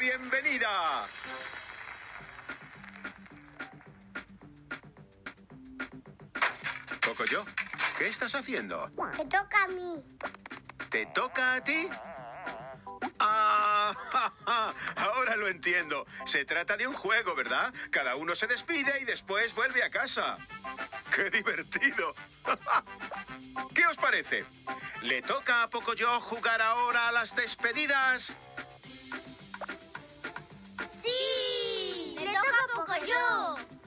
bienvenida. Pocoyo, ¿qué estás haciendo? Me toca a mí. ¿Te toca a ti? Ah, ahora lo entiendo. Se trata de un juego, ¿verdad? Cada uno se despide y después vuelve a casa. ¡Qué divertido! ¿Qué os parece? ¿Le toca a Pocoyo jugar ahora a las despedidas? ¡Sí! ¡Le toca a Pocoyo!